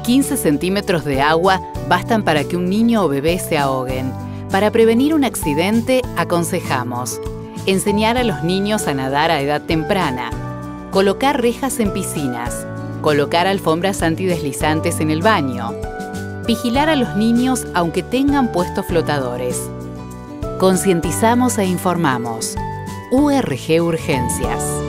15 centímetros de agua bastan para que un niño o bebé se ahoguen. Para prevenir un accidente, aconsejamos enseñar a los niños a nadar a edad temprana, colocar rejas en piscinas, colocar alfombras antideslizantes en el baño, vigilar a los niños aunque tengan puestos flotadores. Concientizamos e informamos. URG Urgencias.